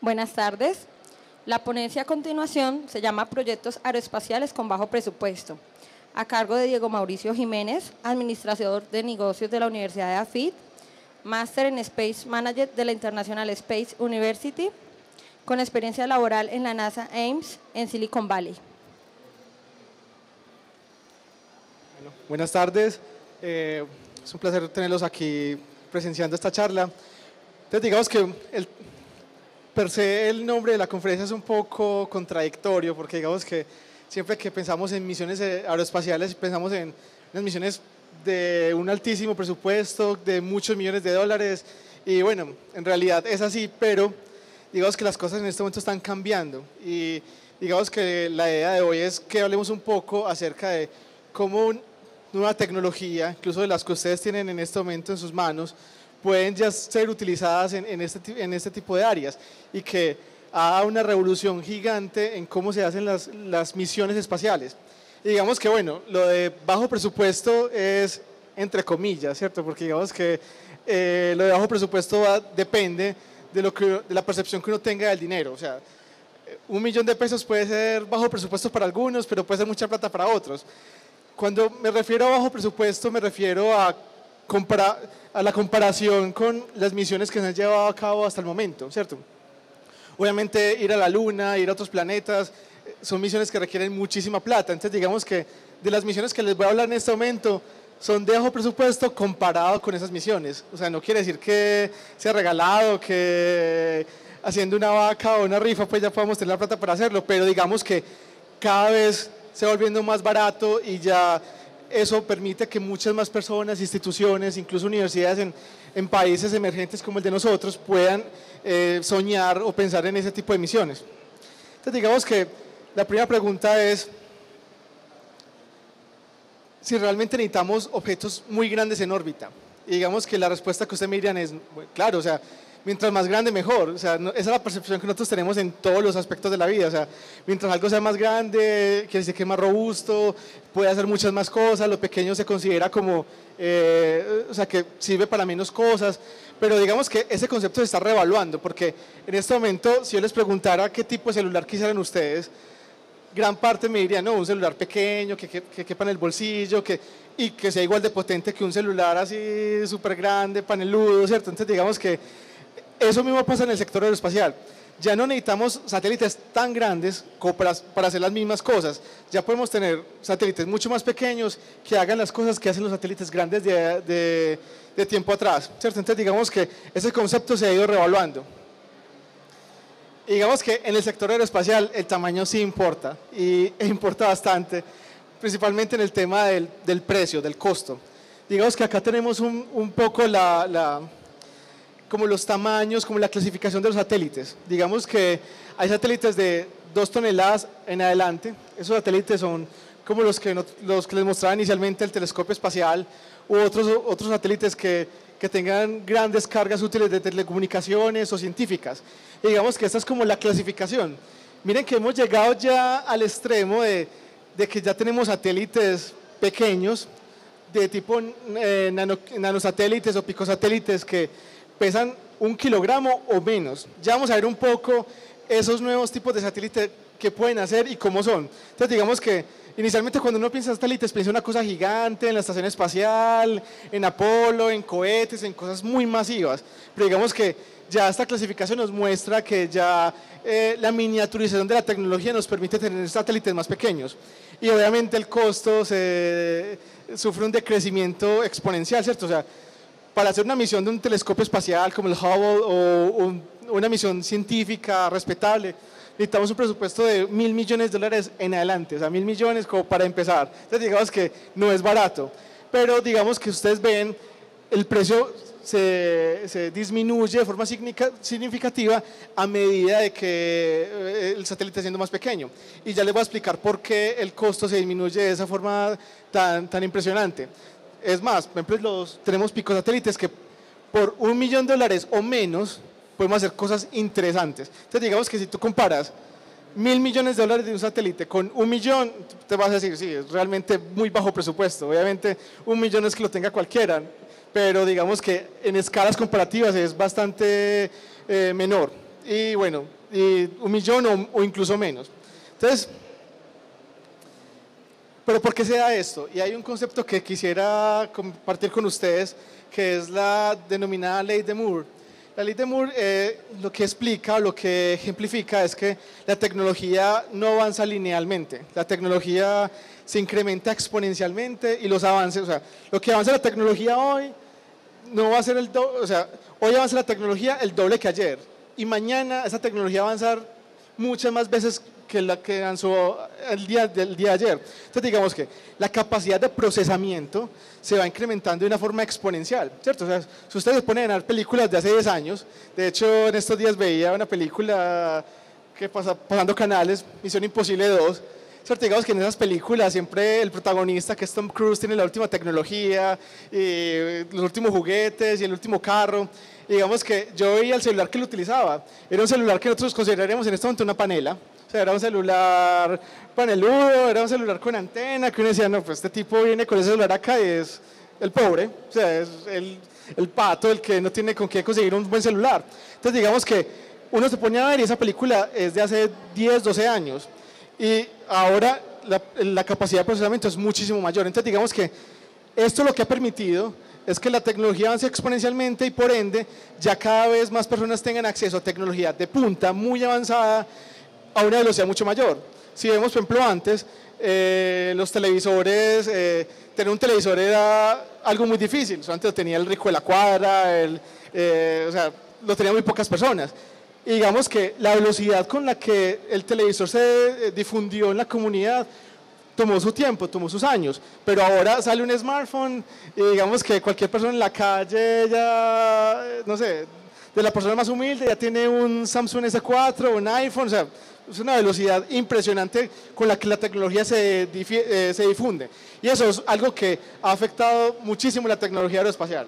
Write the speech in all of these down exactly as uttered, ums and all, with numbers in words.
Buenas tardes. La ponencia a continuación se llama Proyectos Aeroespaciales con Bajo Presupuesto, a cargo de Diego Mauricio Jiménez, administrador de negocios de la Universidad de A F I T, máster en Space Manager de la International Space University, con experiencia laboral en la NASA Ames en Silicon Valley. Bueno, buenas tardes. Eh, es un placer tenerlos aquí presenciando esta charla. Entonces, digamos que el, per se el nombre de la conferencia es un poco contradictorio, porque digamos que siempre que pensamos en misiones aeroespaciales, pensamos en unas misiones de un altísimo presupuesto, de muchos millones de dólares, y bueno, en realidad es así, pero digamos que las cosas en este momento están cambiando, y digamos que la idea de hoy es que hablemos un poco acerca de cómo nueva tecnología, incluso de las que ustedes tienen en este momento en sus manos, pueden ya ser utilizadas en, en, este, en este tipo de áreas, y que ha una revolución gigante en cómo se hacen las, las misiones espaciales. Y digamos que, bueno, lo de bajo presupuesto es entre comillas, ¿cierto? Porque digamos que eh, lo de bajo presupuesto va, depende de, lo que, de la percepción que uno tenga del dinero. O sea, un millón de pesos puede ser bajo presupuesto para algunos, pero puede ser mucha plata para otros. Cuando me refiero a bajo presupuesto, me refiero a, compara, a la comparación con las misiones que se han llevado a cabo hasta el momento, ¿cierto? Obviamente ir a la Luna, ir a otros planetas, son misiones que requieren muchísima plata. Entonces digamos que de las misiones que les voy a hablar en este momento son de bajo presupuesto comparado con esas misiones. O sea, no quiere decir que sea regalado, que haciendo una vaca o una rifa pues ya podamos tener la plata para hacerlo, pero digamos que cada vez se va volviendo más barato y ya eso permite que muchas más personas, instituciones, incluso universidades en, en países emergentes como el de nosotros puedan eh, soñar o pensar en ese tipo de misiones. Entonces digamos que la primera pregunta es si realmente necesitamos objetos muy grandes en órbita. Y digamos que la respuesta que ustedes me dirían es, bueno, claro, o sea, mientras más grande mejor, o sea, no, esa es la percepción que nosotros tenemos en todos los aspectos de la vida, o sea, mientras algo sea más grande, quiere decir que es más robusto, puede hacer muchas más cosas, lo pequeño se considera como, eh, o sea, que sirve para menos cosas, pero digamos que ese concepto se está reevaluando, porque en este momento, si yo les preguntara qué tipo de celular quisieran ustedes, gran parte me diría, no, un celular pequeño, que, que, que quepa en el bolsillo, que, y que sea igual de potente que un celular así súper grande, paneludo, ¿cierto? Entonces digamos que eso mismo pasa en el sector aeroespacial. Ya no necesitamos satélites tan grandes como para, para hacer las mismas cosas. Ya podemos tener satélites mucho más pequeños que hagan las cosas que hacen los satélites grandes de, de, de tiempo atrás, ¿cierto? Entonces digamos que ese concepto se ha ido reevaluando. Y digamos que en el sector aeroespacial el tamaño sí importa, y importa bastante, principalmente en el tema del, del precio, del costo. Digamos que acá tenemos un, un poco la, la, como los tamaños, como la clasificación de los satélites. Digamos que hay satélites de dos toneladas en adelante, esos satélites son como los que, no, los que les mostraba inicialmente el telescopio espacial, u otros, otros satélites que, que tengan grandes cargas útiles de telecomunicaciones o científicas. Y digamos que esta es como la clasificación. Miren que hemos llegado ya al extremo de, de que ya tenemos satélites pequeños, de tipo eh, nano, nanosatélites o picosatélites que pesan un kilogramo o menos. Ya vamos a ver un poco esos nuevos tipos de satélites que pueden hacer y cómo son. Entonces digamos que inicialmente cuando uno piensa en satélites piensa en una cosa gigante, en la estación espacial, en Apolo, en cohetes, en cosas muy masivas, pero digamos que ya esta clasificación nos muestra que ya eh, la miniaturización de la tecnología nos permite tener satélites más pequeños, y obviamente el costo se, sufre un decrecimiento exponencial, ¿cierto? O sea, para hacer una misión de un telescopio espacial como el Hubble o un, una misión científica respetable, necesitamos un presupuesto de mil millones de dólares en adelante, o sea, mil millones como para empezar. Entonces digamos que no es barato, pero digamos que ustedes ven el precio se, se disminuye de forma significativa a medida de que el satélite está siendo más pequeño. Y ya les voy a explicar por qué el costo se disminuye de esa forma tan, tan impresionante. Es más, por ejemplo, los, tenemos picosatélites que por un millón de dólares o menos podemos hacer cosas interesantes. Entonces digamos que si tú comparas mil millones de dólares de un satélite con un millón, te vas a decir, sí, es realmente muy bajo presupuesto. Obviamente un millón es que lo tenga cualquiera, pero digamos que en escalas comparativas es bastante eh, menor. Y bueno, y un millón o, o incluso menos. Entonces, ¿pero por qué se da esto? Y hay un concepto que quisiera compartir con ustedes, que es la denominada ley de Moore. La ley de Moore eh, lo que explica o lo que ejemplifica es que la tecnología no avanza linealmente, la tecnología se incrementa exponencialmente y los avances, o sea, lo que avanza la tecnología hoy no va a ser el doble, o sea, hoy avanza la tecnología el doble que ayer y mañana esa tecnología va a avanzar muchas más veces que la que avanzó el día, el día de ayer. Entonces digamos que la capacidad de procesamiento se va incrementando de una forma exponencial, ¿cierto? O sea, si ustedes ponen a ver películas de hace diez años, de hecho en estos días veía una película que pasa pasando canales, Misión Imposible dos, ¿cierto? Digamos que en esas películas siempre el protagonista, que es Tom Cruise, tiene la última tecnología, y los últimos juguetes y el último carro. Y digamos que yo veía el celular que él utilizaba, era un celular que nosotros consideraríamos en este momento una panela, o sea, era un celular paneludo, era un celular con antena, que uno decía, no, pues este tipo viene con ese celular acá y es el pobre, o sea, es el, el pato, el que no tiene con qué conseguir un buen celular. Entonces digamos que uno se pone a ver y esa película es de hace diez, doce años, y ahora la, la capacidad de procesamiento es muchísimo mayor. Entonces digamos que esto lo que ha permitido es que la tecnología avance exponencialmente y por ende ya cada vez más personas tengan acceso a tecnología de punta muy avanzada a una velocidad mucho mayor. Si vemos, por ejemplo, antes eh, los televisores, eh, tener un televisor era algo muy difícil, antes lo tenía el rico de la cuadra, el, eh, o sea, lo tenían muy pocas personas. Y digamos que la velocidad con la que el televisor se difundió en la comunidad tomó su tiempo, tomó sus años, pero ahora sale un smartphone y digamos que cualquier persona en la calle ya, no sé, de la persona más humilde ya tiene un Samsung ese cuatro, un iPhone, o sea, es una velocidad impresionante con la que la tecnología se, eh, se difunde. Y eso es algo que ha afectado muchísimo la tecnología aeroespacial.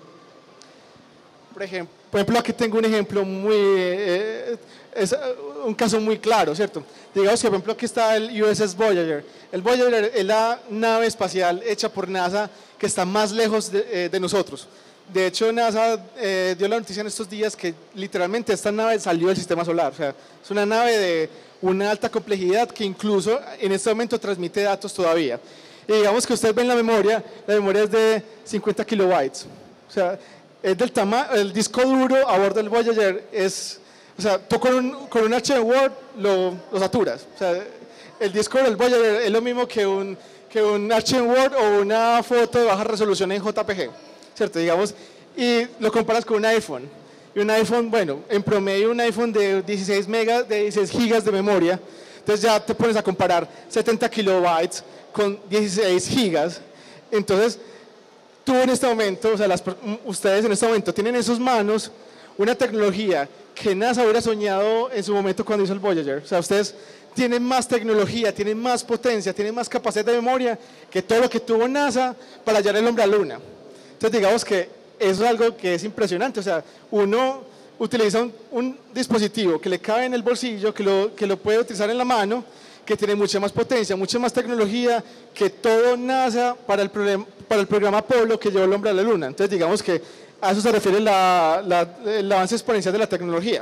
Por ejemplo, por ejemplo aquí tengo un ejemplo muy, eh, es un caso muy claro, ¿cierto? Digamos que por ejemplo aquí está el U S S Voyager. El Voyager es la nave espacial hecha por NASA que está más lejos de, eh, de nosotros. De hecho, NASA eh, dio la noticia en estos días que literalmente esta nave salió del sistema solar. O sea, es una nave de una alta complejidad que incluso en este momento transmite datos todavía. Y digamos que ustedes ven la memoria, la memoria es de cincuenta kilobytes. O sea, es del tamaño, el disco duro a bordo del Voyager es, o sea, tú con un, con un archivo Word lo, lo saturas. O sea, el disco del Voyager es lo mismo que un, que un archivo Word o una foto de baja resolución en J P G. ¿Cierto? Digamos, y lo comparas con un iPhone. Y un iPhone, bueno, en promedio un iPhone de dieciséis megas, de dieciséis gigas de memoria, entonces ya te pones a comparar setenta kilobytes con dieciséis gigas. Entonces, tú en este momento, o sea, las, ustedes en este momento tienen en sus manos una tecnología que NASA hubiera soñado en su momento cuando hizo el Voyager. O sea, ustedes tienen más tecnología, tienen más potencia, tienen más capacidad de memoria que todo lo que tuvo NASA para hallar el hombre a la luna. Entonces digamos que eso es algo que es impresionante, o sea, uno utiliza un, un dispositivo que le cabe en el bolsillo, que lo, que lo puede utilizar en la mano, que tiene mucha más potencia, mucha más tecnología que todo NASA para el, problem, para el programa Apolo que llevó el hombre a la luna. Entonces digamos que a eso se refiere la, la, el avance exponencial de la tecnología.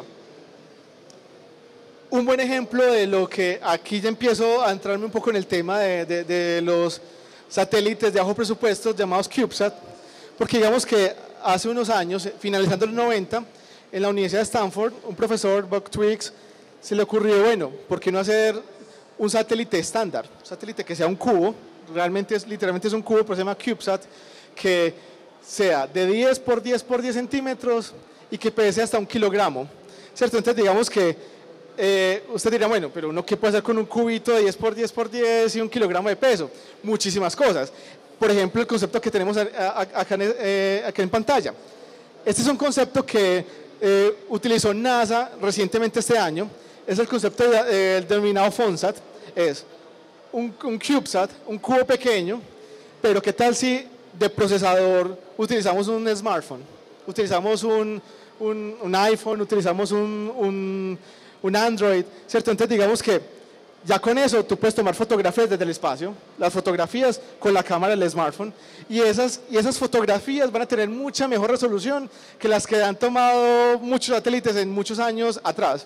Un buen ejemplo de lo que aquí ya empiezo a entrarme un poco en el tema de, de, de los satélites de bajo presupuesto llamados CubeSat, porque digamos que hace unos años, finalizando los noventa, en la Universidad de Stanford, un profesor, Buck Twiggs, se le ocurrió, bueno, ¿por qué no hacer un satélite estándar? Un satélite que sea un cubo, realmente es, literalmente es un cubo, pero se llama CubeSat, que sea de diez por diez por diez centímetros y que pese hasta un kilogramo, ¿cierto? Entonces digamos que eh, usted dirá, bueno, pero uno qué puede hacer con un cubito de diez por diez por diez y un kilogramo de peso, muchísimas cosas. Por ejemplo, el concepto que tenemos acá en, eh, acá en pantalla. Este es un concepto que eh, utilizó NASA recientemente este año, es el concepto de, eh, el denominado FONSAT, es un, un CubeSat, un cubo pequeño, pero ¿qué tal si de procesador utilizamos un smartphone, utilizamos un, un, un iPhone, utilizamos un, un, un Android, ¿cierto? Entonces digamos que ya con eso tú puedes tomar fotografías desde el espacio, las fotografías con la cámara del smartphone, y esas, y esas fotografías van a tener mucha mejor resolución que las que han tomado muchos satélites en muchos años atrás.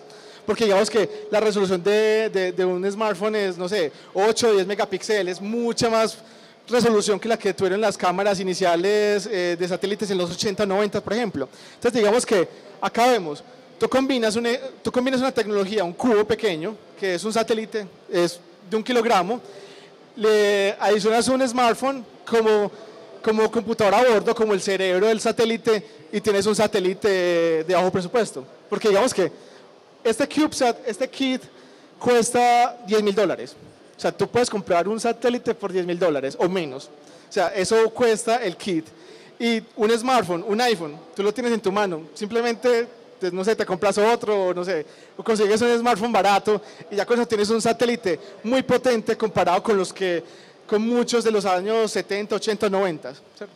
porque digamos que la resolución de, de, de un smartphone es, no sé, ocho o diez megapíxeles, mucha más resolución que la que tuvieron las cámaras iniciales eh, de satélites en los ochenta, noventa, por ejemplo. Entonces digamos que acá vemos, tú combinas, una, tú combinas una tecnología, un cubo pequeño, que es un satélite, es de un kilogramo, le adicionas un smartphone como, como computador a bordo, como el cerebro del satélite, y tienes un satélite de bajo presupuesto. Porque digamos que este CubeSat, este kit, cuesta diez mil dólares. O sea, tú puedes comprar un satélite por diez mil dólares o menos. O sea, eso cuesta el kit. Y un smartphone, un iPhone, tú lo tienes en tu mano. Simplemente, no sé, te compras otro, o no sé, o consigues un smartphone barato y ya con eso tienes un satélite muy potente comparado con los que, con muchos de los años setenta, ochenta, noventa. ¿Cierto?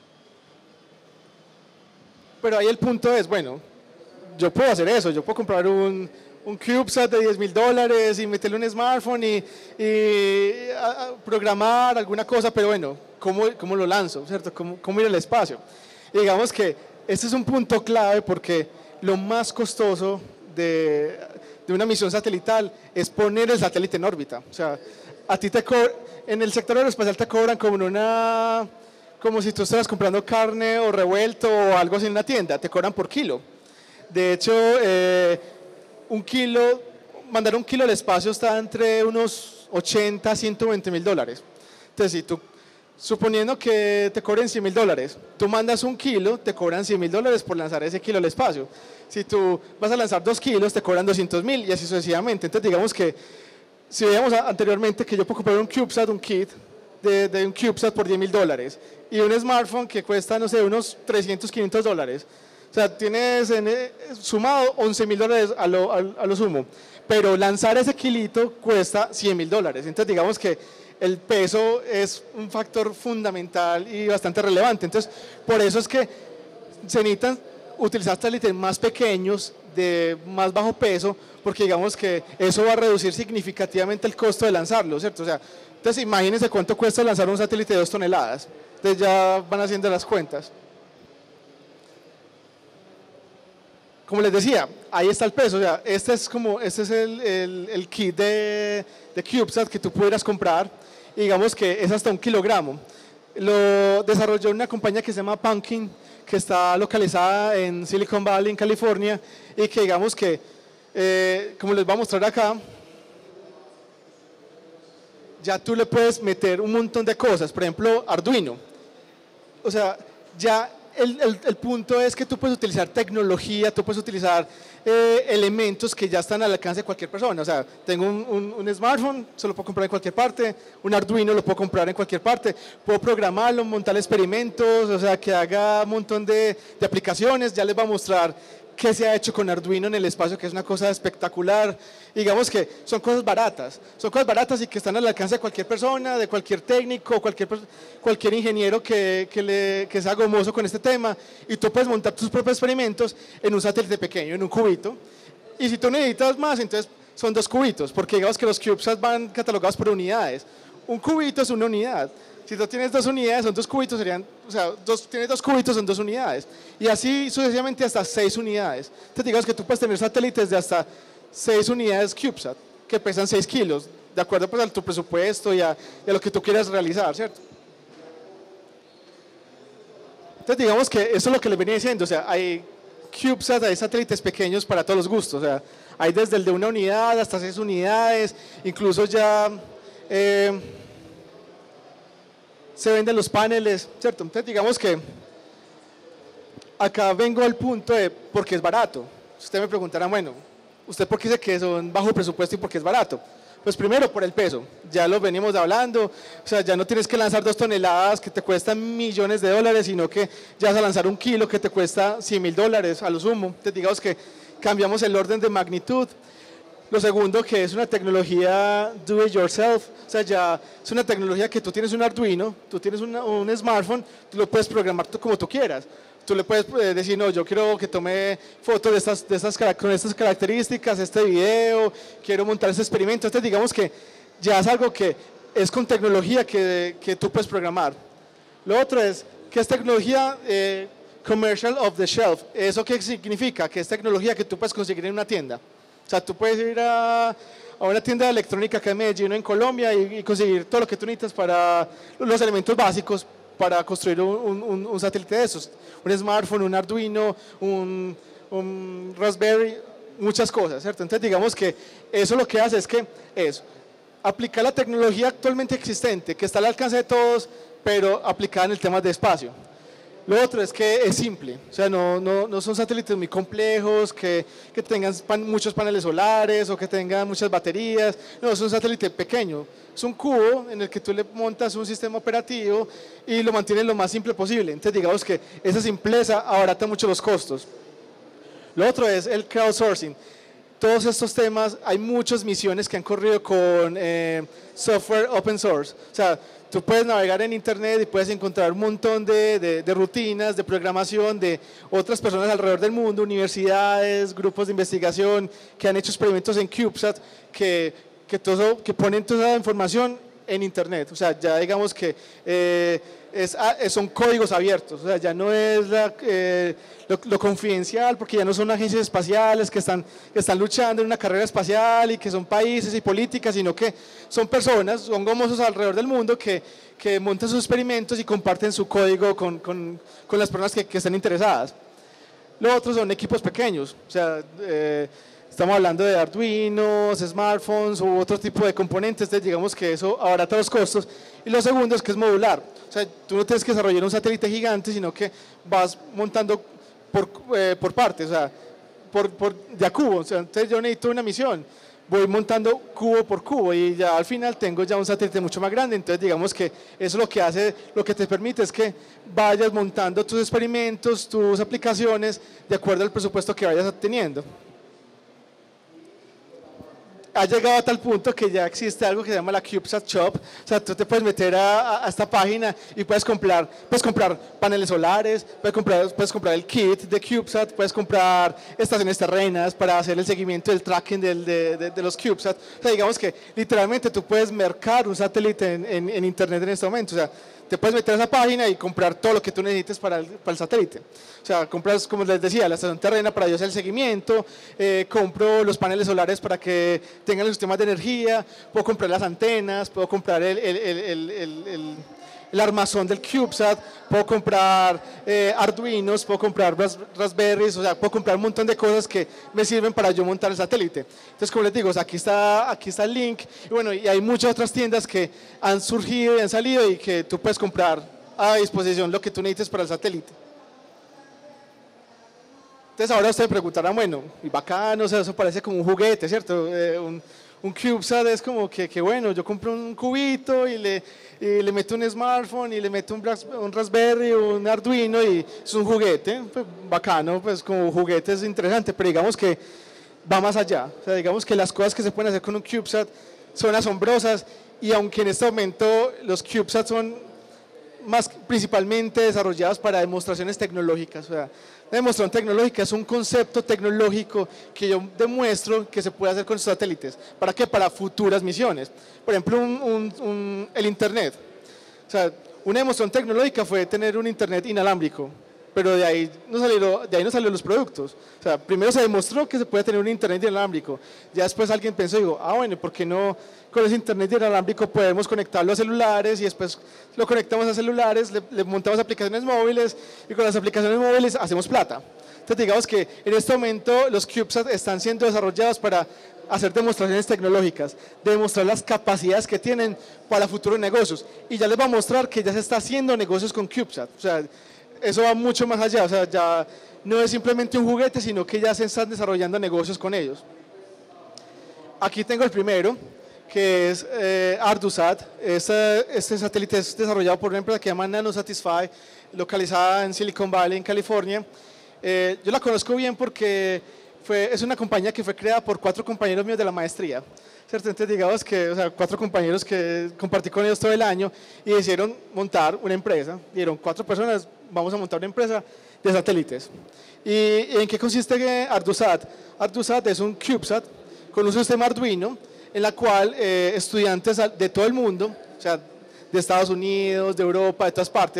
Pero ahí el punto es, bueno, yo puedo hacer eso, yo puedo comprar un, un CubeSat de diez mil dólares y meterle un smartphone y, y a, a programar alguna cosa, pero bueno, ¿cómo, cómo lo lanzo? ¿Cierto? ¿Cómo, cómo ir al espacio? Y digamos que este es un punto clave porque lo más costoso de, de una misión satelital es poner el satélite en órbita. O sea, a ti te co- en el sector aeroespacial te cobran como en una, como si tú estuvieras comprando carne o revuelto o algo así en una tienda, te cobran por kilo. De hecho, eh, un kilo, mandar un kilo al espacio está entre unos ochenta a ciento veinte mil dólares. Entonces, si tú, suponiendo que te cobren cien mil dólares, tú mandas un kilo, te cobran cien mil dólares por lanzar ese kilo al espacio. Si tú vas a lanzar dos kilos, te cobran doscientos mil y así sucesivamente. Entonces, digamos que, si veíamos anteriormente que yo puedo comprar un CubeSat, un kit de, de un CubeSat por diez mil dólares y un smartphone que cuesta, no sé, unos trescientos, quinientos dólares. O sea, tienes en, eh, sumado once mil dólares a lo, a, a lo sumo, pero lanzar ese kilito cuesta cien mil dólares. Entonces digamos que el peso es un factor fundamental y bastante relevante. Entonces por eso es que se necesitan utilizar satélites más pequeños, de más bajo peso, porque digamos que eso va a reducir significativamente el costo de lanzarlo, ¿cierto? O sea, entonces imagínense cuánto cuesta lanzar un satélite de dos toneladas. Entonces ya van haciendo las cuentas. Como les decía, ahí está el peso, o sea, este es, como, este es el, el, el kit de, de CubeSat que tú pudieras comprar, y digamos que es hasta un kilogramo. Lo desarrolló una compañía que se llama Pumpkin, que está localizada en Silicon Valley, en California, y que digamos que, eh, como les voy a mostrar acá, ya tú le puedes meter un montón de cosas, por ejemplo, Arduino. O sea, ya El, el, el punto es que tú puedes utilizar tecnología, tú puedes utilizar eh, elementos que ya están al alcance de cualquier persona. O sea, tengo un, un, un smartphone, se lo puedo comprar en cualquier parte, un Arduino lo puedo comprar en cualquier parte, puedo programarlo, montar experimentos, o sea, que haga un montón de, de aplicaciones. Ya les voy a mostrar qué se ha hecho con Arduino en el espacio, que es una cosa espectacular. Y digamos que son cosas baratas, son cosas baratas y que están al alcance de cualquier persona, de cualquier técnico, cualquier, cualquier ingeniero que, que, le, que sea gomoso con este tema, y tú puedes montar tus propios experimentos en un satélite pequeño, en un cubito, y si tú necesitas más, entonces son dos cubitos, porque digamos que los CubeSats van catalogados por unidades. Un cubito es una unidad. Si tú tienes dos unidades, son dos cubitos, serían, o sea, dos, tienes dos cubitos, son dos unidades. Y así sucesivamente hasta seis unidades. Entonces digamos que tú puedes tener satélites de hasta seis unidades CubeSat, que pesan seis kilos, de acuerdo pues a tu presupuesto y a, y a lo que tú quieras realizar, ¿cierto? Entonces digamos que eso es lo que les venía diciendo, o sea, hay CubeSat, hay satélites pequeños para todos los gustos, o sea, hay desde el de una unidad hasta seis unidades, incluso ya... Eh, se venden los paneles, ¿cierto? Entonces digamos que acá vengo al punto de por qué es barato. Usted me preguntará, bueno, ¿usted por qué dice que son bajo presupuesto y por qué es barato? Pues primero por el peso, ya lo venimos hablando, o sea, ya no tienes que lanzar dos toneladas que te cuestan millones de dólares, sino que ya vas a lanzar un kilo que te cuesta cien mil dólares a lo sumo. Entonces digamos que cambiamos el orden de magnitud. Lo segundo, que es una tecnología do it yourself, o sea, ya es una tecnología que tú tienes un Arduino, tú tienes una, un smartphone, tú lo puedes programar como tú quieras. Tú le puedes decir, no, yo quiero que tome fotos de estas, de estas, con estas características, este video, quiero montar este experimento. Entonces, digamos que ya es algo que es con tecnología que, que tú puedes programar. Lo otro es que es tecnología eh, commercial off the shelf. ¿Eso qué significa? Que es tecnología que tú puedes conseguir en una tienda. O sea, tú puedes ir a, a una tienda de electrónica acá en Medellín o en Colombia y, y conseguir todo lo que tú necesitas para los elementos básicos para construir un, un, un satélite de esos. Un smartphone, un Arduino, un, un Raspberry, muchas cosas, ¿cierto? Entonces digamos que eso lo que hace es que es aplicar la tecnología actualmente existente, que está al alcance de todos, pero aplicada en el tema de espacio. Lo otro es que es simple, o sea, no, no, no son satélites muy complejos, que, que tengan pan, muchos paneles solares o que tengan muchas baterías, no, es un satélite pequeño, es un cubo en el que tú le montas un sistema operativo y lo mantienes lo más simple posible. Entonces digamos que esa simpleza abarata mucho los costos. Lo otro es el crowdsourcing. Todos estos temas, hay muchas misiones que han corrido con eh, software open source. O sea, tú puedes navegar en internet y puedes encontrar un montón de, de, de rutinas, de programación de otras personas alrededor del mundo, universidades, grupos de investigación que han hecho experimentos en CubeSat, que, que, todo, que ponen toda la información en internet. O sea, ya digamos que eh, es, son códigos abiertos, o sea, ya no es la, eh, lo, lo confidencial, porque ya no son agencias espaciales que están, que están luchando en una carrera espacial y que son países y políticas, sino que son personas, son gomosos alrededor del mundo que, que montan sus experimentos y comparten su código con, con, con las personas que, que están interesadas. Lo otro son equipos pequeños, o sea, eh, estamos hablando de Arduinos, smartphones u otro tipo de componentes, entonces digamos que eso abarata los costos. Y lo segundo es que es modular, o sea, tú no tienes que desarrollar un satélite gigante, sino que vas montando por, eh, por partes, o sea, por, por, de a cubo. O sea, entonces yo necesito una misión, voy montando cubo por cubo y ya al final tengo ya un satélite mucho más grande. Entonces digamos que eso lo que hace, lo que te permite es que vayas montando tus experimentos, tus aplicaciones de acuerdo al presupuesto que vayas teniendo. Ha llegado a tal punto que ya existe algo que se llama la CubeSat Shop. O sea, tú te puedes meter a, a esta página y puedes comprar, puedes comprar paneles solares, puedes comprar, puedes comprar el kit de CubeSat, puedes comprar estaciones terrenas para hacer el seguimiento del tracking del, de, de, de los CubeSat. O sea, digamos que literalmente tú puedes mercar un satélite en, en, en internet en este momento. O sea, te puedes meter a esa página y comprar todo lo que tú necesites para el, para el satélite. O sea, compras, como les decía, la estación terrena para yo hacer el seguimiento, eh, compro los paneles solares para que tengan los sistemas de energía, puedo comprar las antenas, puedo comprar el, el, el, el, el, el, el armazón del CubeSat, puedo comprar eh, Arduinos, puedo comprar ras, Raspberries, o sea, puedo comprar un montón de cosas que me sirven para yo montar el satélite. Entonces, como les digo, o sea, aquí, está, aquí está el link, y bueno, y hay muchas otras tiendas que han surgido y han salido y que tú puedes comprar a disposición lo que tú necesites para el satélite. Entonces ahora ustedes preguntarán, bueno, y bacano, o sea, eso parece como un juguete, ¿cierto? Eh, un, un CubeSat es como que, que, bueno, yo compro un cubito y le, y le meto un smartphone y le meto un, un Raspberry o un Arduino y es un juguete, pues, bacano, pues como juguete es interesante, pero digamos que va más allá. O sea, digamos que las cosas que se pueden hacer con un CubeSat son asombrosas y aunque en este momento los CubeSat son más principalmente desarrollados para demostraciones tecnológicas, o sea, la demostración tecnológica es un concepto tecnológico que yo demuestro que se puede hacer con estos satélites. ¿Para qué? Para futuras misiones. Por ejemplo, un, un, un, el Internet. O sea, una demostración tecnológica fue tener un Internet inalámbrico, pero de ahí no salieron, de ahí no salieron los productos. O sea, primero se demostró que se puede tener un Internet inalámbrico. Ya después alguien pensó y dijo, ah, bueno, ¿por qué no con ese Internet inalámbrico podemos conectarlo a celulares y después lo conectamos a celulares, le, le montamos aplicaciones móviles y con las aplicaciones móviles hacemos plata? Entonces digamos que en este momento los CubeSat están siendo desarrollados para hacer demostraciones tecnológicas, demostrar las capacidades que tienen para futuros negocios y ya les va a mostrar que ya se está haciendo negocios con CubeSat. O sea, eso va mucho más allá, o sea, ya no es simplemente un juguete, sino que ya se están desarrollando negocios con ellos. Aquí tengo el primero, que es eh, ArduSat. Este, este satélite es desarrollado por una empresa que se llama NanoSatisfy, localizada en Silicon Valley, en California. Eh, yo la conozco bien porque fue, es una compañía que fue creada por cuatro compañeros míos de la maestría. ¿Cierto? Entonces digamos que, o sea, cuatro compañeros que compartí con ellos todo el año y decidieron montar una empresa. Dieron cuatro personas, vamos a montar una empresa de satélites. ¿Y, y en qué consiste ArduSat? ArduSat es un CubeSat con un sistema Arduino en la cual eh, estudiantes de todo el mundo, o sea, de Estados Unidos, de Europa, de todas partes,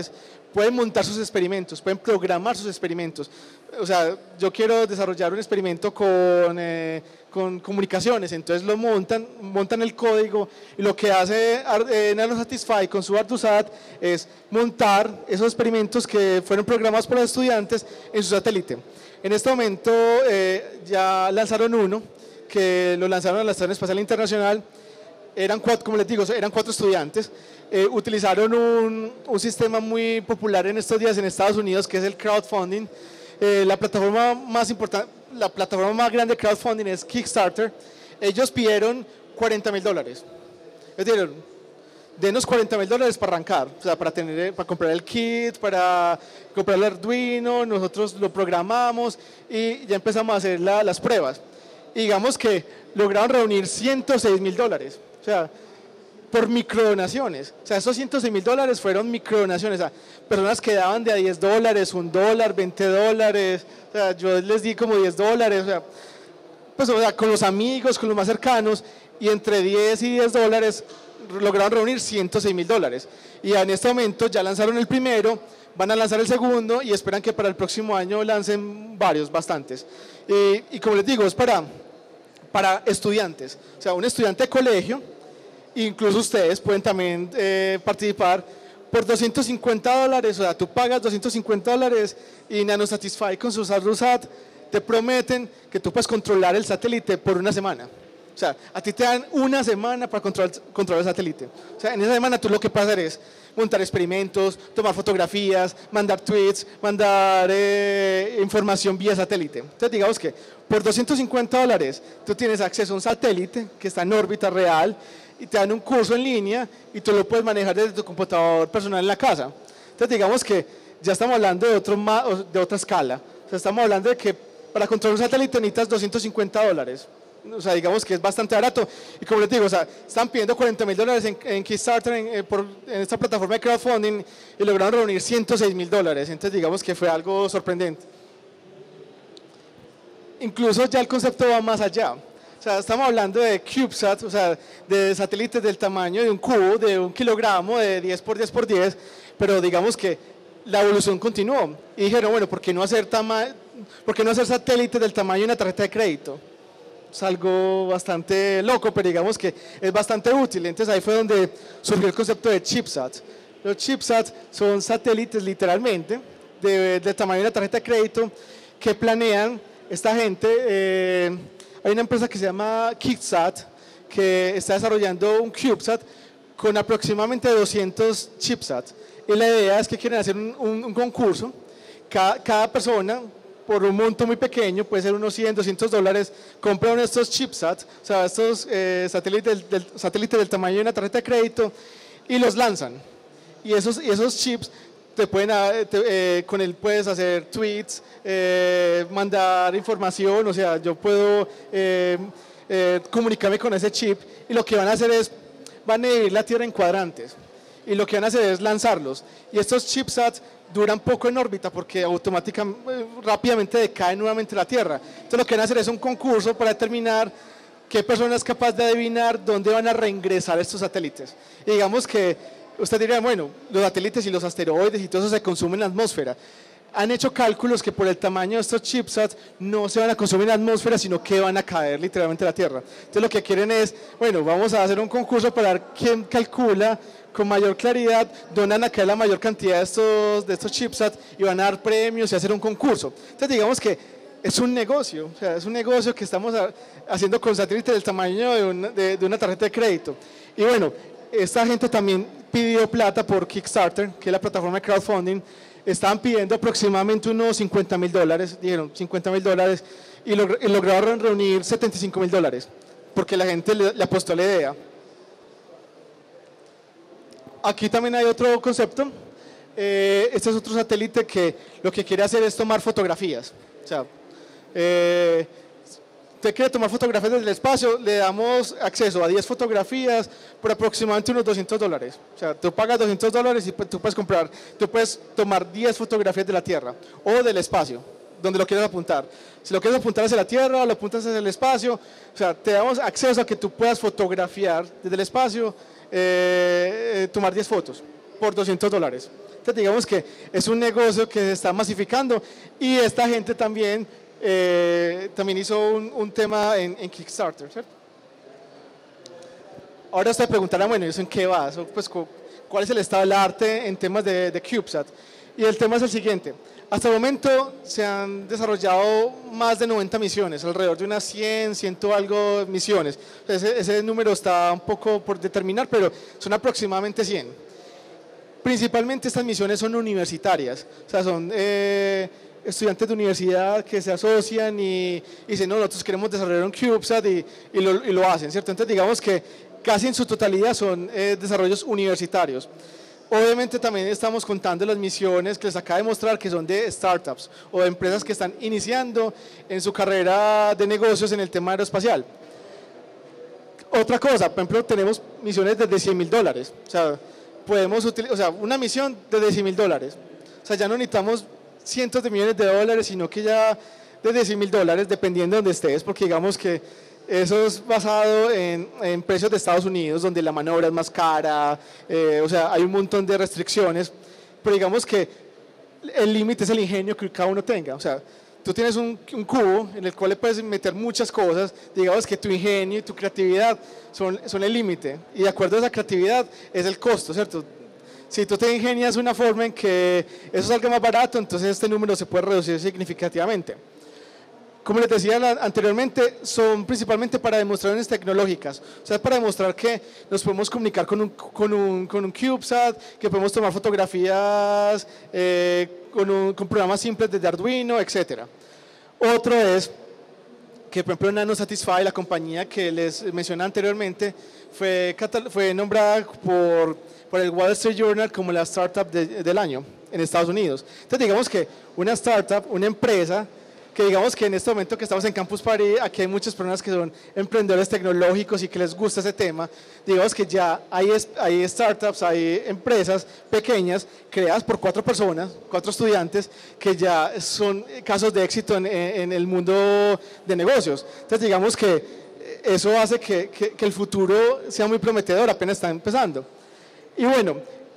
pueden montar sus experimentos, pueden programar sus experimentos. O sea, yo quiero desarrollar un experimento con, eh, con comunicaciones, entonces lo montan, montan el código y lo que hace eh, Nanosatisfy con su ArduSat es montar esos experimentos que fueron programados por los estudiantes en su satélite. En este momento eh, ya lanzaron uno, que lo lanzaron a la Estación Espacial Internacional. Eran cuatro, como les digo, eran cuatro estudiantes. Eh, utilizaron un, un sistema muy popular en estos días en Estados Unidos, que es el crowdfunding. Eh, la plataforma más importante, la plataforma más grande de crowdfunding es Kickstarter. Ellos pidieron cuarenta mil dólares. Es decir, denos cuarenta mil dólares para arrancar, o sea, para, tener, para comprar el kit, para comprar el Arduino, nosotros lo programamos y ya empezamos a hacer la, las pruebas. Y digamos que lograron reunir ciento seis mil dólares. O sea, por microdonaciones. O sea, esos ciento seis mil dólares fueron microdonaciones. O sea, personas que daban de a diez dólares, un dólar, veinte dólares. O sea, yo les di como diez dólares. O sea, pues, o sea, con los amigos, con los más cercanos. Y entre diez y diez dólares lograron reunir ciento seis mil dólares. Y en este momento ya lanzaron el primero, van a lanzar el segundo y esperan que para el próximo año lancen varios, bastantes. Y, y como les digo, es para, para estudiantes. O sea, un estudiante de colegio. Incluso ustedes pueden también eh, participar por doscientos cincuenta dólares, o sea, tú pagas doscientos cincuenta dólares y Nanosatisfy con sus ArduSat te prometen que tú puedes controlar el satélite por una semana. O sea, a ti te dan una semana para controlar, controlar el satélite. O sea, en esa semana tú lo que puedes hacer es montar experimentos, tomar fotografías, mandar tweets, mandar eh, información vía satélite. Entonces digamos que por doscientos cincuenta dólares tú tienes acceso a un satélite que está en órbita real, y te dan un curso en línea y tú lo puedes manejar desde tu computador personal en la casa. Entonces digamos que ya estamos hablando de, otro, de otra escala. O sea, estamos hablando de que para controlar un satélite necesitas doscientos cincuenta dólares. O sea, digamos que es bastante barato. Y como les digo, o sea, están pidiendo cuarenta mil dólares en, en Kickstarter, en, en, por, en esta plataforma de crowdfunding, y lograron reunir ciento seis mil dólares. Entonces digamos que fue algo sorprendente. Incluso ya el concepto va más allá. O sea, estamos hablando de CubeSat, o sea, de satélites del tamaño de un cubo, de un kilogramo, de diez por diez por diez, pero digamos que la evolución continuó. Y dijeron, bueno, ¿por qué no hacer, ¿por qué no hacer satélites del tamaño de una tarjeta de crédito? Es algo bastante loco, pero digamos que es bastante útil. Entonces ahí fue donde surgió el concepto de ChipSat. Los ChipSat son satélites literalmente de, de tamaño de una tarjeta de crédito que planean esta gente... Eh, Hay una empresa que se llama KickSat que está desarrollando un CubeSat con aproximadamente doscientos chipsat. Y la idea es que quieren hacer un, un, un concurso. Cada, cada persona, por un monto muy pequeño, puede ser unos cien, doscientos dólares, compra uno de estos chipsat, o sea, estos eh, satélites, del, del, satélites del tamaño de una tarjeta de crédito, y los lanzan. Y esos, y esos chips te pueden, te, eh, con él puedes hacer tweets, eh, mandar información, o sea, yo puedo eh, eh, comunicarme con ese chip, y lo que van a hacer es, van a dividir la Tierra en cuadrantes, y lo que van a hacer es lanzarlos, y estos chipsats duran poco en órbita porque automáticamente, rápidamente decae nuevamente la Tierra. Entonces lo que van a hacer es un concurso para determinar qué persona es capaz de adivinar dónde van a reingresar estos satélites. Y digamos que usted diría, bueno, los satélites y los asteroides y todo eso se consumen en la atmósfera. Han hecho cálculos que por el tamaño de estos chipsats no se van a consumir en la atmósfera, sino que van a caer literalmente a la Tierra. Entonces lo que quieren es, bueno, vamos a hacer un concurso para ver quién calcula con mayor claridad dónde van a caer la mayor cantidad de estos, de estos chipsats, y van a dar premios y hacer un concurso. Entonces digamos que es un negocio, o sea, es un negocio que estamos haciendo con satélites del tamaño de una, de, de una tarjeta de crédito. Y bueno, esta gente también pidió plata por Kickstarter, que es la plataforma de crowdfunding. Estaban pidiendo aproximadamente unos cincuenta mil dólares, dijeron cincuenta mil dólares, y, log y lograron reunir setenta y cinco mil dólares, porque la gente le, le apostó la idea. Aquí también hay otro concepto. Eh, este es otro satélite que lo que quiere hacer es tomar fotografías. O sea, eh, usted quiere tomar fotografías desde el espacio, le damos acceso a diez fotografías por aproximadamente unos doscientos dólares. O sea, tú pagas doscientos dólares y tú puedes comprar, tú puedes tomar diez fotografías de la Tierra o del espacio, donde lo quieras apuntar. Si lo quieres apuntar hacia la Tierra o lo apuntas hacia el espacio, o sea, te damos acceso a que tú puedas fotografiar desde el espacio, eh, eh, tomar diez fotos por doscientos dólares. Entonces digamos que es un negocio que se está masificando y esta gente también, eh, también hizo un, un tema en, en Kickstarter, ¿cierto? Ahora usted preguntará, bueno, ¿y eso en qué va? Eso, pues, ¿cuál es el estado del arte en temas de, de CubeSat? Y el tema es el siguiente. Hasta el momento se han desarrollado más de noventa misiones, alrededor de unas cien, cien algo misiones. Ese, ese número está un poco por determinar, pero son aproximadamente cien. Principalmente estas misiones son universitarias, o sea, son eh, estudiantes de universidad que se asocian y, y dicen, no, nosotros queremos desarrollar un CubeSat y, y, lo, y lo hacen, ¿cierto? Entonces digamos que casi en su totalidad son eh, desarrollos universitarios. Obviamente también estamos contando las misiones que les acaba de mostrar que son de startups o de empresas que están iniciando en su carrera de negocios en el tema aeroespacial. Otra cosa, por ejemplo, tenemos misiones desde cien mil dólares, o sea, podemos utilizar, o sea, una misión desde cien mil dólares, o sea, ya no necesitamos cientos de millones de dólares, sino que ya desde cien mil dólares, dependiendo de donde estés, porque digamos que eso es basado en, en precios de Estados Unidos, donde la mano de obra es más cara, eh, o sea, hay un montón de restricciones, pero digamos que el límite es el ingenio que cada uno tenga, o sea, tú tienes un, un cubo en el cual le puedes meter muchas cosas, digamos que tu ingenio y tu creatividad son, son el límite, y de acuerdo a esa creatividad es el costo, ¿cierto? Si tú te ingenias una forma en que eso salga más barato, entonces este número se puede reducir significativamente. Como les decía anteriormente, son principalmente para demostraciones tecnológicas, o sea, para demostrar que nos podemos comunicar con un, con un, con un CubeSat, que podemos tomar fotografías eh, con, un, con programas simples desde Arduino, etcétera. Otro es que, por ejemplo, NanoSatisfy, la compañía que les mencioné anteriormente, fue, fue nombrada por, por el Wall Street Journal como la startup de, del año en Estados Unidos. Entonces, digamos que una startup, una empresa, que digamos que en este momento que estamos en Campus Party, aquí hay muchas personas que son emprendedores tecnológicos y que les gusta ese tema, digamos que ya hay, hay startups, hay empresas pequeñas creadas por cuatro personas, cuatro estudiantes, que ya son casos de éxito en, en el mundo de negocios. Entonces digamos que eso hace que, que, que el futuro sea muy prometedor, apenas está empezando. Y bueno,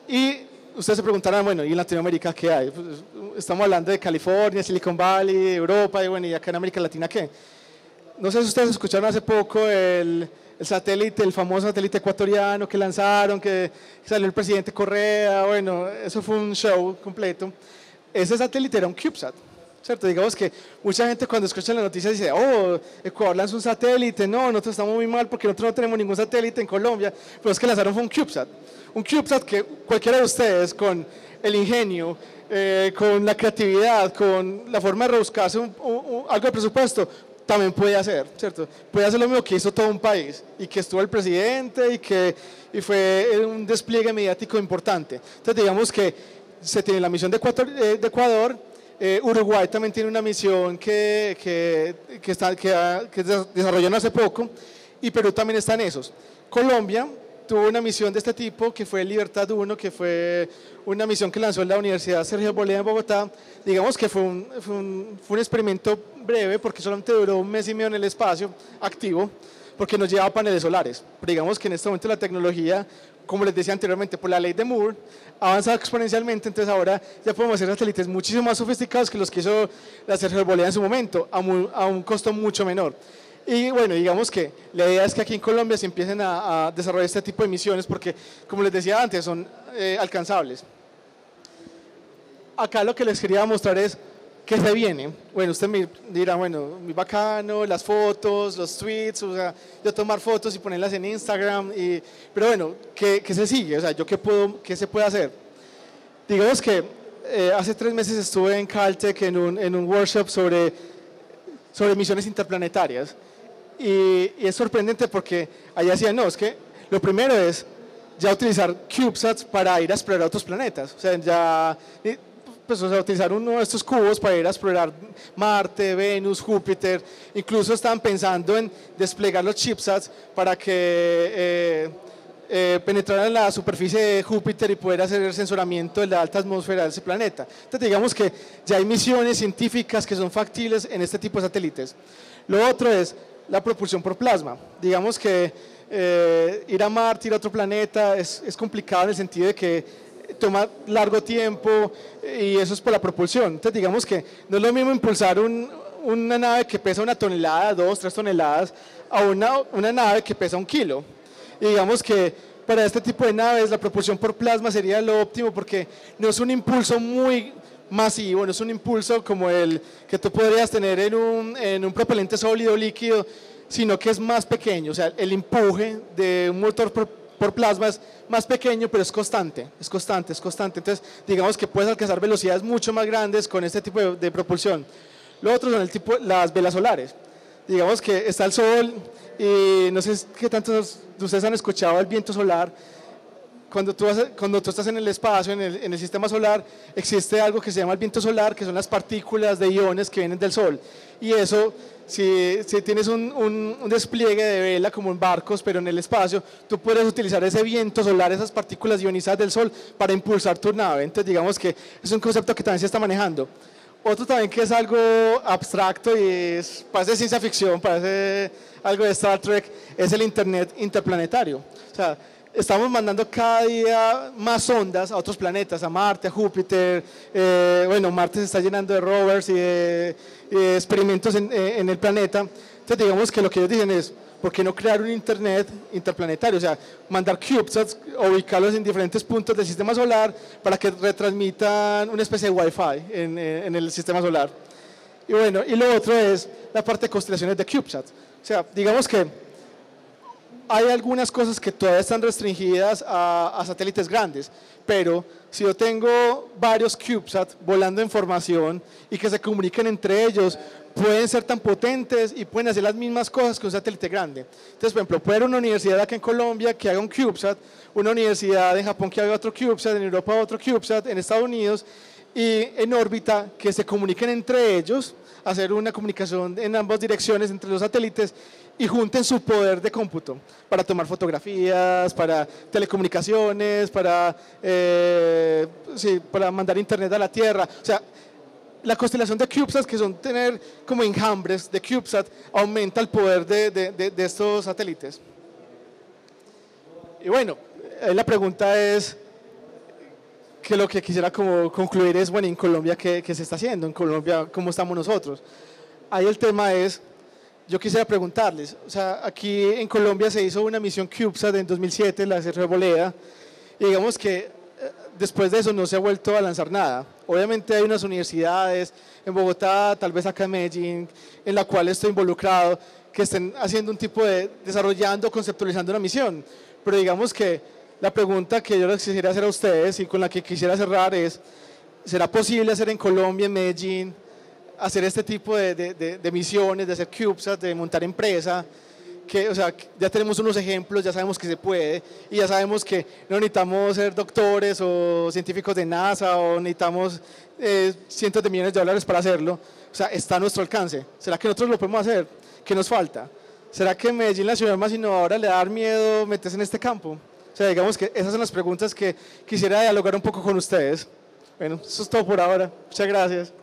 y ustedes se preguntarán, bueno, ¿y en Latinoamérica qué hay? Pues estamos hablando de California, Silicon Valley, Europa, y bueno, ¿y acá en América Latina qué? No sé si ustedes escucharon hace poco el, el satélite, el famoso satélite ecuatoriano que lanzaron, que salió el presidente Correa, bueno, eso fue un show completo. Ese satélite era un CubeSat, ¿cierto? Digamos que mucha gente cuando escucha la noticia dice, oh, Ecuador lanzó un satélite, no, nosotros estamos muy mal porque nosotros no tenemos ningún satélite en Colombia, pero es que lanzaron fue un CubeSat. Un CubeSat que cualquiera de ustedes con el ingenio, eh, con la creatividad, con la forma de rebuscarse un, un, un, algo de presupuesto, también puede hacer, ¿cierto? Puede hacer lo mismo que hizo todo un país y que estuvo el presidente y que y fue un despliegue mediático importante. Entonces digamos que se tiene la misión de Ecuador, eh, de Ecuador eh, Uruguay también tiene una misión que, que, que, está, que, que desarrollaron hace poco y Perú también está en esos. Colombia tuvo una misión de este tipo que fue Libertad uno, que fue una misión que lanzó la Universidad Sergio Bolívar en Bogotá. Digamos que fue un, fue, un, fue un experimento breve porque solamente duró un mes y medio en el espacio activo porque nos llevaba paneles solares. Pero digamos que en este momento la tecnología, como les decía anteriormente, por la ley de Moore, ha avanzado exponencialmente, entonces ahora ya podemos hacer satélites muchísimo más sofisticados que los que hizo la Sergio Bolívar en su momento, a, muy, a un costo mucho menor. Y bueno, digamos que la idea es que aquí en Colombia se empiecen a, a desarrollar este tipo de misiones porque, como les decía antes, son eh, alcanzables. Acá lo que les quería mostrar es qué se viene. Bueno, usted me dirá, bueno, muy bacano, las fotos, los tweets, o sea, yo tomar fotos y ponerlas en Instagram, y, pero bueno, ¿qué, qué se sigue? O sea, ¿yo qué, puedo, qué se puede hacer? Digamos que eh, hace tres meses estuve en Caltech en un, en un workshop sobre, sobre misiones interplanetarias. Y, y es sorprendente porque allá decían, no, es que lo primero es ya utilizar CubeSats para ir a explorar otros planetas, o sea, ya pues, o sea, utilizar uno de estos cubos para ir a explorar Marte, Venus, Júpiter, incluso estaban pensando en desplegar los CubeSats para que eh, eh, penetraran en la superficie de Júpiter y poder hacer el sensoramiento de la alta atmósfera de ese planeta. Entonces digamos que ya hay misiones científicas que son factibles en este tipo de satélites. Lo otro es la propulsión por plasma. Digamos que eh, ir a Marte, ir a otro planeta es, es complicado en el sentido de que toma largo tiempo y eso es por la propulsión. Entonces digamos que no es lo mismo impulsar un, una nave que pesa una tonelada, dos, tres toneladas, a una, una nave que pesa un kilo. Y digamos que para este tipo de naves la propulsión por plasma sería lo óptimo porque no es un impulso muy masivo, no es un impulso como el que tú podrías tener en un, en un propelente sólido o líquido, sino que es más pequeño, o sea, el empuje de un motor por, por plasma es más pequeño, pero es constante, es constante, es constante. Entonces, digamos que puedes alcanzar velocidades mucho más grandes con este tipo de, de propulsión. Lo otro son el tipo, las velas solares. Digamos que está el sol y no sé qué tantos de ustedes han escuchado el viento solar. Cuando tú, vas, cuando tú estás en el espacio, en el, en el sistema solar, existe algo que se llama el viento solar, que son las partículas de iones que vienen del sol. Y eso, si, si tienes un, un, un despliegue de vela como en barcos, pero en el espacio, tú puedes utilizar ese viento solar, esas partículas ionizadas del sol, para impulsar tu nave. Entonces digamos que es un concepto que también se está manejando. Otro también que es algo abstracto y es, parece ciencia ficción, parece algo de Star Trek, es el Internet interplanetario. O sea, estamos mandando cada día más sondas a otros planetas, a Marte, a Júpiter. Eh, bueno, Marte se está llenando de rovers y de, y de experimentos en, en el planeta. Entonces digamos que lo que ellos dicen es, ¿por qué no crear un Internet interplanetario? O sea, mandar CubeSats, ubicarlos en diferentes puntos del sistema solar para que retransmitan una especie de Wi-Fi en, en el sistema solar. Y bueno, y lo otro es la parte de constelaciones de CubeSats. O sea, digamos que hay algunas cosas que todavía están restringidas a, a satélites grandes, pero si yo tengo varios CubeSats volando en formación y que se comuniquen entre ellos, pueden ser tan potentes y pueden hacer las mismas cosas que un satélite grande. Entonces, por ejemplo, puede haber una universidad acá en Colombia que haga un CubeSat, una universidad en Japón que haga otro CubeSat, en Europa otro CubeSat, en Estados Unidos, y en órbita que se comuniquen entre ellos, hacer una comunicación en ambas direcciones entre los satélites y junten su poder de cómputo para tomar fotografías, para telecomunicaciones, para, eh, sí, para mandar internet a la Tierra. O sea, la constelación de CubeSats, que son tener como enjambres de CubeSat, aumenta el poder de, de, de, de estos satélites. Y bueno, la pregunta es, que lo que quisiera como concluir es, bueno, en Colombia, ¿qué, qué se está haciendo? En Colombia, ¿cómo estamos nosotros? Ahí el tema es, yo quisiera preguntarles, o sea, aquí en Colombia se hizo una misión CubeSat en dos mil siete, la de Revoleda, y digamos que después de eso no se ha vuelto a lanzar nada. Obviamente hay unas universidades en Bogotá, tal vez acá en Medellín, en la cual estoy involucrado, que estén haciendo un tipo de, desarrollando, conceptualizando una misión, pero digamos que la pregunta que yo les quisiera hacer a ustedes y con la que quisiera cerrar es, ¿será posible hacer en Colombia, en Medellín, hacer este tipo de, de, de, de misiones, de hacer CubeSat, de montar empresa? Que, o sea, ya tenemos unos ejemplos, ya sabemos que se puede y ya sabemos que no necesitamos ser doctores o científicos de NASA o necesitamos eh, cientos de millones de dólares para hacerlo. O sea, está a nuestro alcance. ¿Será que nosotros lo podemos hacer? ¿Qué nos falta? ¿Será que Medellín, la ciudad más innovadora, le da miedo meterse en este campo? O sea, digamos que esas son las preguntas que quisiera dialogar un poco con ustedes. Bueno, eso es todo por ahora. Muchas gracias.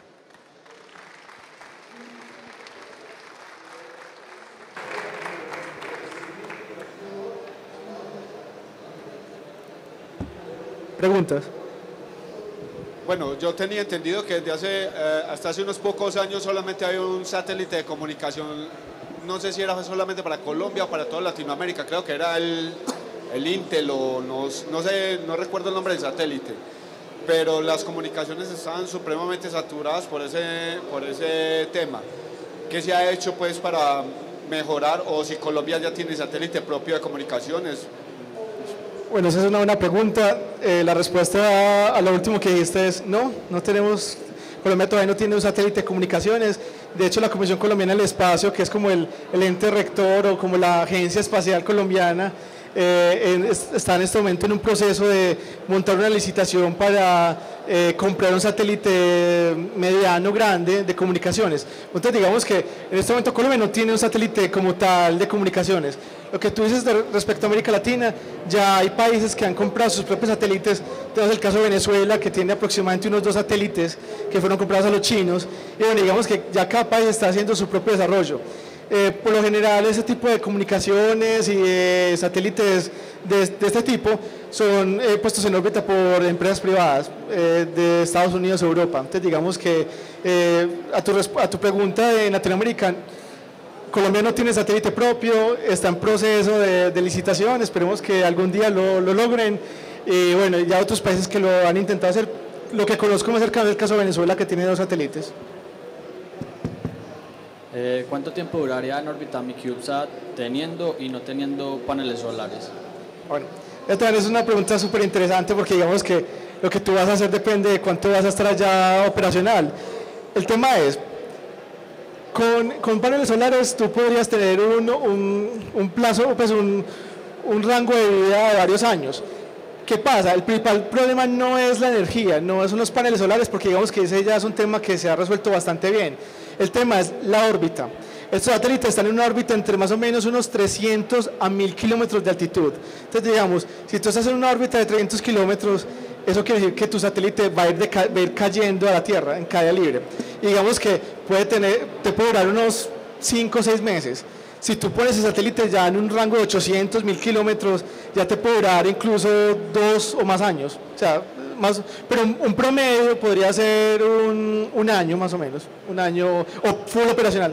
¿Preguntas? Bueno, yo tenía entendido que desde hace, eh, hasta hace unos pocos años solamente había un satélite de comunicación, no sé si era solamente para Colombia o para toda Latinoamérica, creo que era el... el Intel o no, no sé, no recuerdo el nombre del satélite, pero las comunicaciones estaban supremamente saturadas por ese, por ese tema. ¿Qué se ha hecho pues para mejorar, o si Colombia ya tiene satélite propio de comunicaciones? Bueno, esa es una buena pregunta. Eh, la respuesta a, a lo último que dijiste es no, no tenemos, Colombia todavía no tiene un satélite de comunicaciones. De hecho, la Comisión Colombiana del Espacio, que es como el, el ente rector o como la Agencia Espacial Colombiana, Eh, en, está en este momento en un proceso de montar una licitación para eh, comprar un satélite mediano grande de comunicaciones. Entonces digamos que en este momento Colombia no tiene un satélite como tal de comunicaciones. Lo que tú dices de, respecto a América Latina, ya hay países que han comprado sus propios satélites. Tenemos el caso de Venezuela, que tiene aproximadamente unos dos satélites que fueron comprados a los chinos, y bueno, digamos que ya cada país está haciendo su propio desarrollo. Eh, por lo general, ese tipo de comunicaciones y de satélites de, de este tipo son eh, puestos en órbita por empresas privadas eh, de Estados Unidos o Europa. Entonces, digamos que eh, a, tu, a tu pregunta de Latinoamérica, Colombia no tiene satélite propio, está en proceso de, de licitación, esperemos que algún día lo, lo logren. Y bueno, ya otros países que lo han intentado hacer, lo que conozco más cercano es el caso de Venezuela, que tiene dos satélites. Eh, ¿Cuánto tiempo duraría en órbita mi CubeSat teniendo y no teniendo paneles solares? Bueno, esta también es una pregunta súper interesante porque digamos que lo que tú vas a hacer depende de cuánto vas a estar allá operacional. El tema es, con, con paneles solares tú podrías tener un, un, un plazo, pues un, un rango de vida de varios años. ¿Qué pasa? El principal problema no es la energía, no son los paneles solares, porque digamos que ese ya es un tema que se ha resuelto bastante bien. El tema es la órbita. Estos satélites están en una órbita entre más o menos unos trescientos a mil kilómetros de altitud. Entonces, digamos, si tú estás en una órbita de trescientos kilómetros, eso quiere decir que tu satélite va a ir, de, va a ir cayendo a la Tierra en caída libre. Y digamos que puede tener, te puede durar unos cinco o seis meses. Si tú pones el satélite ya en un rango de ochocientos, mil kilómetros, ya te puede durar incluso dos o más años. O sea, más, pero un, un promedio podría ser un, un año más o menos, un año, o full operacional.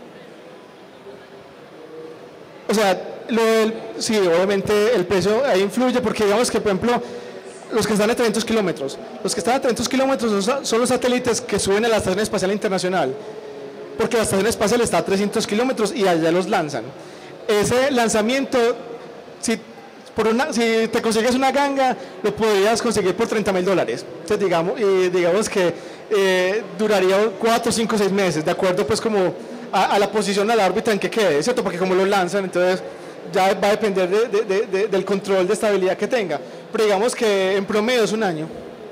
O sea, lo del, sí, obviamente el precio ahí influye porque digamos que, por ejemplo, los que están a trescientos kilómetros, los que están a trescientos kilómetros son, son los satélites que suben a la Estación Espacial Internacional, porque la Estación Espacial está a trescientos kilómetros y allá los lanzan. Ese lanzamiento, si, por una, si te consigues una ganga, lo podrías conseguir por treinta mil dólares. Entonces, digamos, y digamos que eh, duraría cuatro, cinco, seis meses, de acuerdo pues como a, a la posición a la órbita en que quede, ¿cierto? Porque como lo lanzan, entonces ya va a depender de, de, de, de, del control de estabilidad que tenga. Pero digamos que en promedio es un año.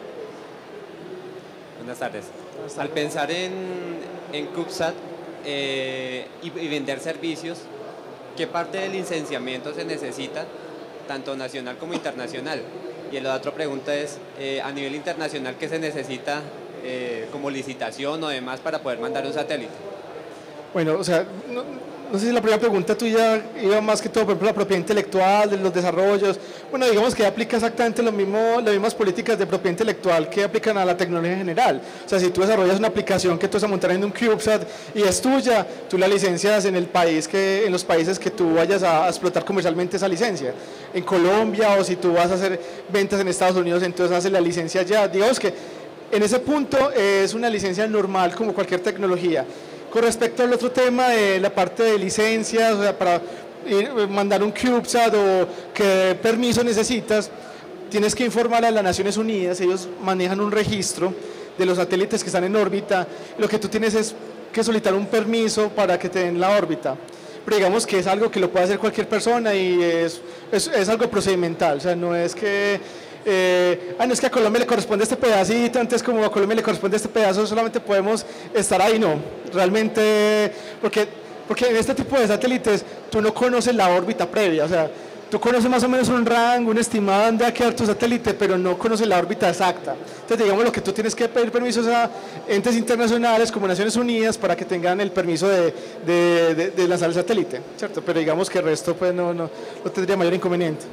Buenas tardes. Al pensar en, en CubeSat eh, y, y vender servicios, ¿qué parte del licenciamiento se necesita, tanto nacional como internacional? Y la otra pregunta es, eh, a nivel internacional, ¿qué se necesita eh, como licitación o demás para poder mandar un satélite? Bueno, o sea, no, no sé si la primera pregunta tuya iba más que todo, por ejemplo, la propiedad intelectual, de los desarrollos. Bueno, digamos que aplica exactamente lo mismo, las mismas políticas de propiedad intelectual que aplican a la tecnología en general. O sea, si tú desarrollas una aplicación que tú vas a montar en un CubeSat y es tuya, tú la licencias en el país que, en los países que tú vayas a, a explotar comercialmente esa licencia. En Colombia, o si tú vas a hacer ventas en Estados Unidos, entonces haces la licencia allá. Digamos que en ese punto es una licencia normal como cualquier tecnología. Con respecto al otro tema de la parte de licencias, o sea, para ir, mandar un CubeSat o qué permiso necesitas, tienes que informar a las Naciones Unidas, ellos manejan un registro de los satélites que están en órbita, lo que tú tienes es que solicitar un permiso para que te den la órbita. Pero digamos que es algo que lo puede hacer cualquier persona y es, es, es algo procedimental, o sea, no es que Eh, ah, no, es que a Colombia le corresponde este pedacito, antes como a Colombia le corresponde este pedazo, solamente podemos estar ahí, no, realmente, porque, porque en este tipo de satélites tú no conoces la órbita previa, o sea, tú conoces más o menos un rango, un estimado dónde va a quedar tu satélite, pero no conoces la órbita exacta. Entonces, digamos, lo que tú tienes que pedir permisos a entes internacionales como Naciones Unidas para que tengan el permiso de, de, de, de lanzar el satélite, ¿cierto? Pero digamos que el resto pues no, no, no tendría mayor inconveniente.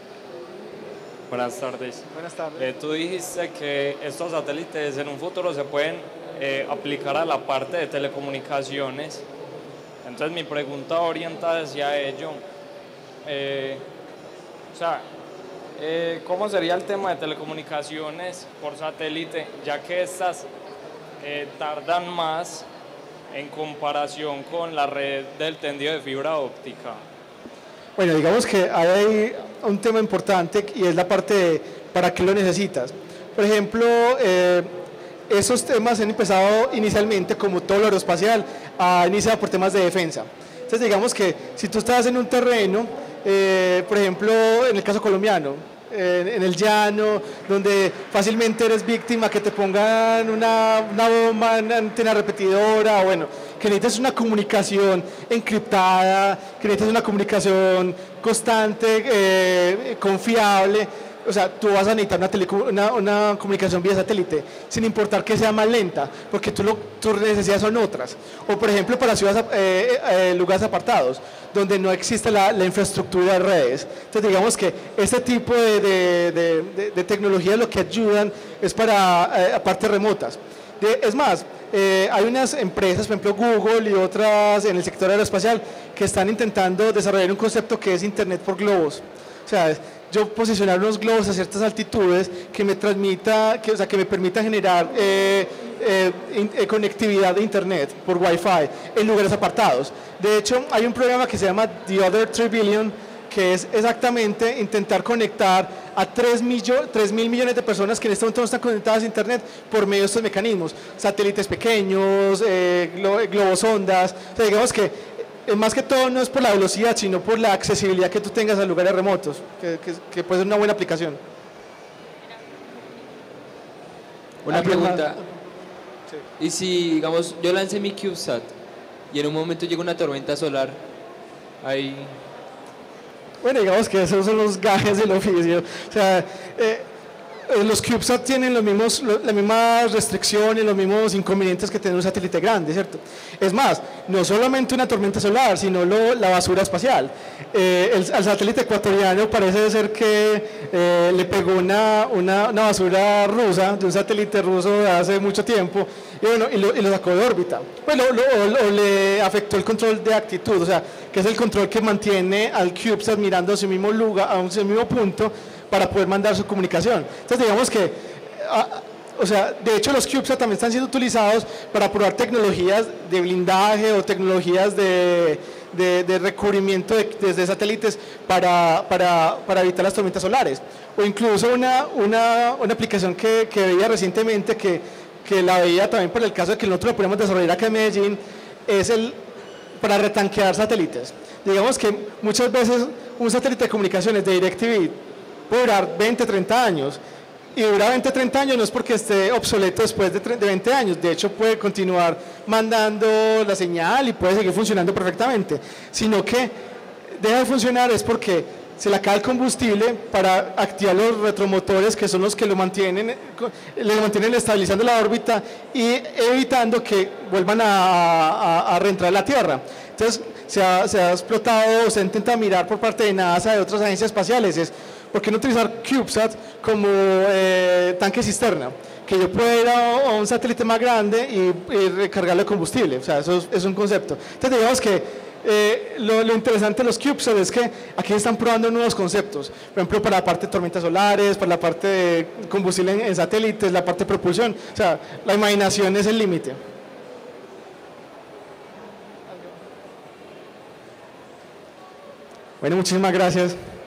Buenas tardes. Buenas tardes. Eh, tú dijiste que estos satélites en un futuro se pueden eh, aplicar a la parte de telecomunicaciones. Entonces mi pregunta orienta hacia ello. Eh, o sea, eh, ¿cómo sería el tema de telecomunicaciones por satélite, ya que estas eh, tardan más en comparación con la red del tendido de fibra óptica? Bueno, digamos que hay un tema importante y es la parte de para qué lo necesitas. Por ejemplo, eh, esos temas han empezado inicialmente, como todo lo aeroespacial, a iniciar por temas de defensa. Entonces, digamos que si tú estás en un terreno, eh, por ejemplo, en el caso colombiano, eh, en el llano, donde fácilmente eres víctima, que te pongan una, una bomba, una antena repetidora, bueno, que necesitas una comunicación encriptada, que necesitas una comunicación constante, eh, confiable. o sea, tú vas a necesitar una, teleco- una, una comunicación vía satélite, sin importar que sea más lenta, porque tú lo, tus necesidades son otras. O por ejemplo, para ciudades, eh, eh, lugares apartados, donde no existe la, la infraestructura de redes. Entonces digamos que este tipo de, de, de, de, de tecnologías lo que ayudan es para eh, partes remotas. De, es más, eh, hay unas empresas, por ejemplo Google y otras en el sector aeroespacial, que están intentando desarrollar un concepto que es Internet por globos. O sea, es yo posicionar unos globos a ciertas altitudes que me transmita, que, o sea, que me permita generar eh, eh, in, eh, conectividad de Internet por Wi-Fi en lugares apartados. De hecho, hay un programa que se llama The Other three billion, que es exactamente intentar conectar a tres mil millones de personas que en este momento no están conectadas a Internet por medio de estos mecanismos, satélites pequeños, eh, glo globos ondas. O sea, digamos que eh, más que todo no es por la velocidad, sino por la accesibilidad que tú tengas a lugares remotos, que, que, que puede ser una buena aplicación. Una pregunta, y si, digamos, yo lancé mi CubeSat y en un momento llega una tormenta solar, ahí... Bueno, digamos que esos son los gajes del oficio. O sea, eh, los CubeSat tienen los mismos, lo, las mismas restricciones, los mismos inconvenientes que tener un satélite grande, ¿cierto? Es más, no solamente una tormenta solar, sino lo, la basura espacial. Eh, el, al satélite ecuatoriano parece ser que eh, le pegó una, una, una basura rusa, de un satélite ruso de hace mucho tiempo, y bueno, y lo, y lo sacó de órbita. Pues lo, lo, o, o le afectó el control de actitud, o sea, que es el control que mantiene al CubeSat mirando a su mismo lugar, a su mismo punto, para poder mandar su comunicación. Entonces digamos que, a, o sea, de hecho los CubeSat también están siendo utilizados para probar tecnologías de blindaje o tecnologías de, de, de recubrimiento de, desde satélites para, para, para evitar las tormentas solares. O incluso una, una, una aplicación que, que veía recientemente, que, que la veía también por el caso de que nosotros lo podemos desarrollar acá en Medellín, es el para retanquear satélites. Digamos que muchas veces un satélite de comunicaciones de DirecTV puede durar veinte, treinta años, y dura veinte, treinta años no es porque esté obsoleto después de, de veinte años, de hecho puede continuar mandando la señal y puede seguir funcionando perfectamente, sino que deja de funcionar es porque se le acaba el combustible para activar los retromotores, que son los que lo mantienen, le mantienen estabilizando la órbita y evitando que vuelvan a, a, a reentrar a la Tierra. Entonces se ha, se ha explotado, se intenta mirar por parte de NASA, de otras agencias espaciales, es ¿por qué no utilizar CubeSat como eh, tanque cisterna? Que yo pueda ir a, a un satélite más grande y, y recargarle combustible, o sea, eso es, es un concepto. Entonces digamos que Eh, lo, lo interesante de los CubeSat es que aquí están probando nuevos conceptos, por ejemplo para la parte de tormentas solares, para la parte de combustible en, en satélites, la parte de propulsión, o sea, la imaginación es el límite. Bueno, muchísimas gracias.